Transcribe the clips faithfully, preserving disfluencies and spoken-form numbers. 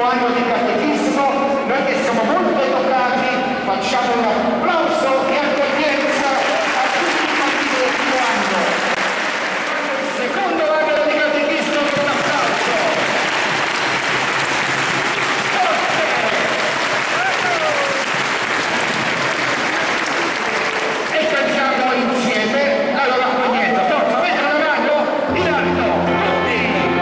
quinto anno di catechismo, noi che siamo molto educati facciamo un applauso e accoglienza a tutti i bambini del primo anno. Il secondo anno di catechismo con un applauso. E cantiamo insieme. Allora accoglienza, forza, mettete la mano in alto, tutti.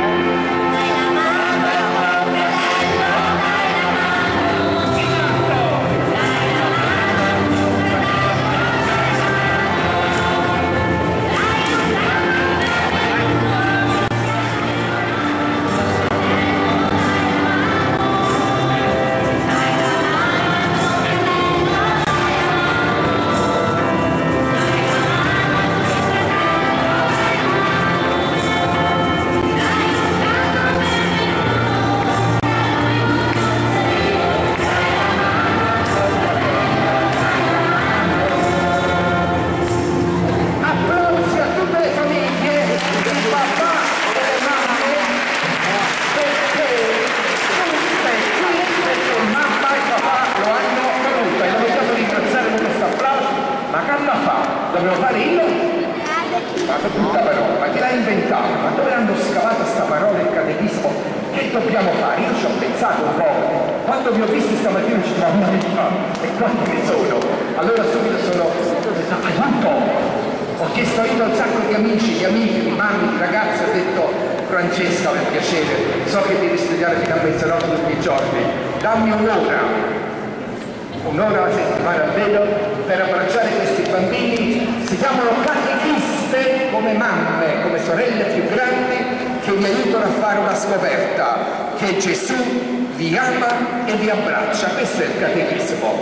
Dobbiamo fare io? Ma tutta parola, ma chi l'ha inventata? Ma dove hanno scavato sta parola il catechismo? Che dobbiamo fare? Io ci ho pensato un po', quando vi ho visti stamattina ci trovavo una vita, e quanti ne sono? Allora subito sono aiuto! Ho chiesto aiuto a un sacco di amici, di amiche, di mamme, di ragazzi, ho detto Francesca, per piacere, so che devi studiare fino a mezzanotte tutti i giorni, dammi un'ora. Un'ora alla settimana almeno per abbracciare questi bambini. Si chiamano catechiste come mamme, come sorelle più grandi che mi aiutano a fare una scoperta, che Gesù vi ama e vi abbraccia. Questo è il catechismo.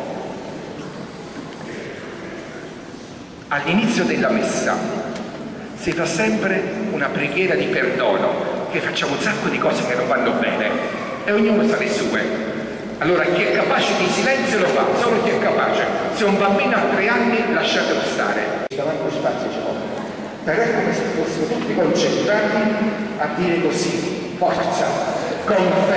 All'inizio della messa si fa sempre una preghiera di perdono, che facciamo un sacco di cose che non vanno bene e ognuno sa le sue. Allora chi è capace di silenzio lo fa, solo chi è capace. Se un bambino ha tre anni lasciatelo stare. Davanti spazio ci vuole. Però è come se fossimo tutti concentrati a dire così, forza, con